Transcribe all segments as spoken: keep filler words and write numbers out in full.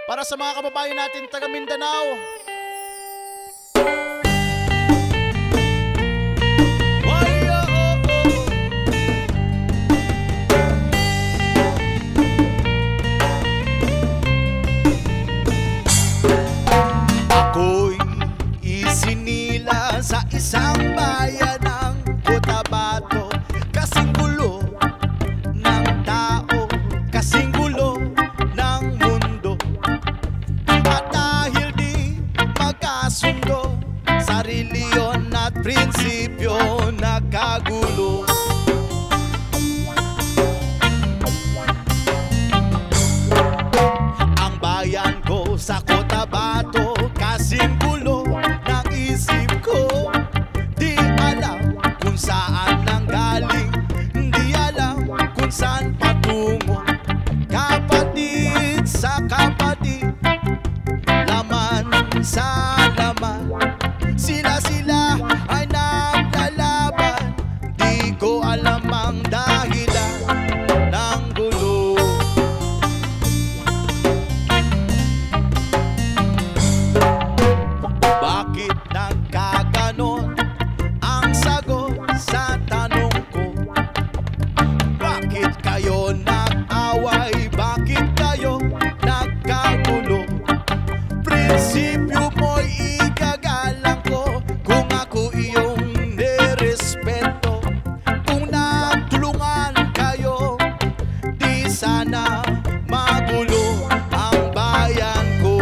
Para sa mga kababayan natin taga Mindanao. Ako'y isinila sa isang bayan ng Cotabato. Kasing gulo ng tao, kasing gulo ng mundo. At dahil di magkasundo sa reliyon at prinsipyo, nagkagulo. Ang bayan ko sa Cotabato, kasing gulo ng isip ko. Di alam kung saan nanggaling, di alam kung saan patungo. Kapatid sa kapatid, laman sa laman, sila-sila ay naglalaban. Di ko alam ang dahilan ng gulo. Bakit nagkaganon? Ang sagot sa tanong ko. Bakit kayo nag-away? Bakit kayo nagkagulo? Prinsipyo mo'y igagalang ko kung ako iyong nirespeto. Kung nagtulungan kayo, di sana magulo ang bayan ko.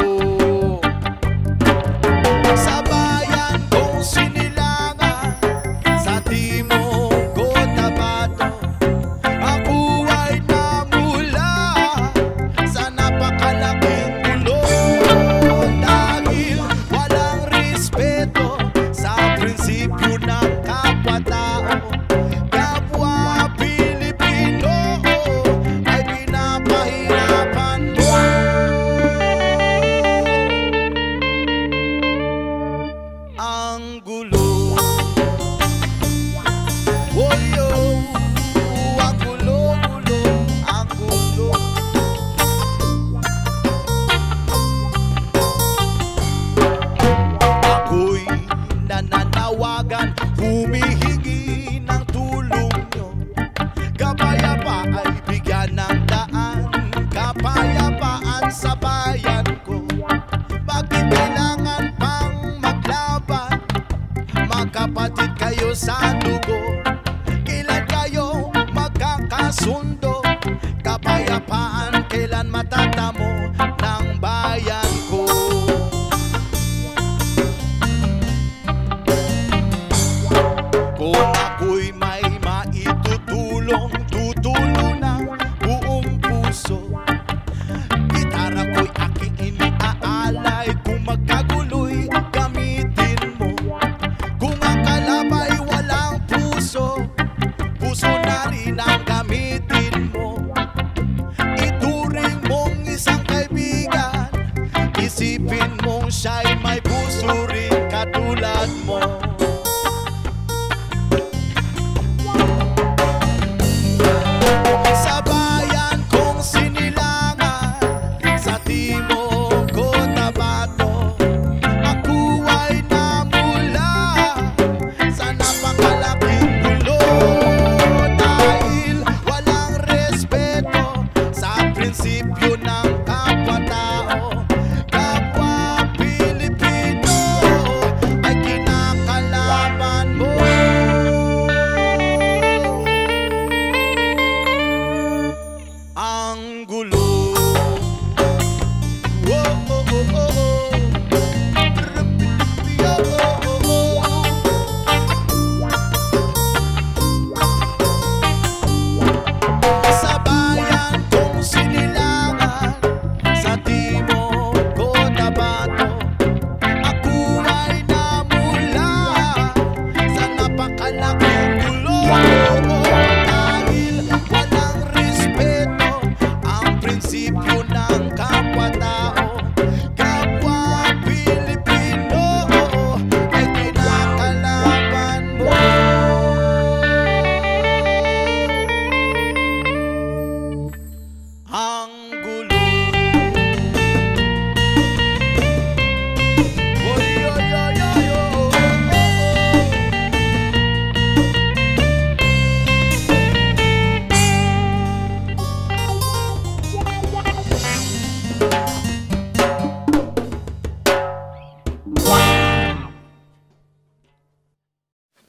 Sa bayan kong sinilangan, sa timog Cotabato, ako ay namula sa napakalaking gulo. Dahil walang respeto sa prinsipyo ng kapwa-tao, kapwa Pilipino ay pinapahirapan mo. Ang gulo, oh yo, ang gulo, gulo, ang gulo. Ako'y nananawagan, humihingi ng tulong nyo. Kapayapa ay bigyan ng daan, kapayapaan sa bayan ko. Bakit kailangan pang maglaban? Magkapatid kayo sa dugo, kailan kayo magkakasundo? Kapayapaan kailan matatamo ng bayan ko? Kung ako'y may maitutulong, tutulong ng buong puso. Gitara ko'y aking iniaalay, kung magkaguloy gamitin mo. Kung ang kalabay walang puso, puso na rin ang gamitin mo. Ito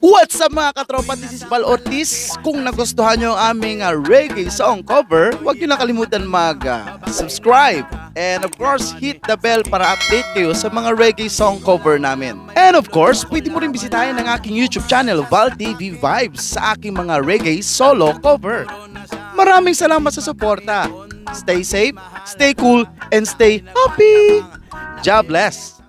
What's up mga katropa, this is Val Ortiz. Kung nagustuhan nyo ang aming uh, reggae song cover, huwag nyo nakalimutan mag-subscribe. Uh, and of course, hit the bell para update kayo sa mga reggae song cover namin. And of course, pwede mo rin bisitahin ang aking YouTube channel, Val T V Vibes, sa aking mga reggae solo cover. Maraming salamat sa suporta. Stay safe, stay cool, and stay happy. God bless.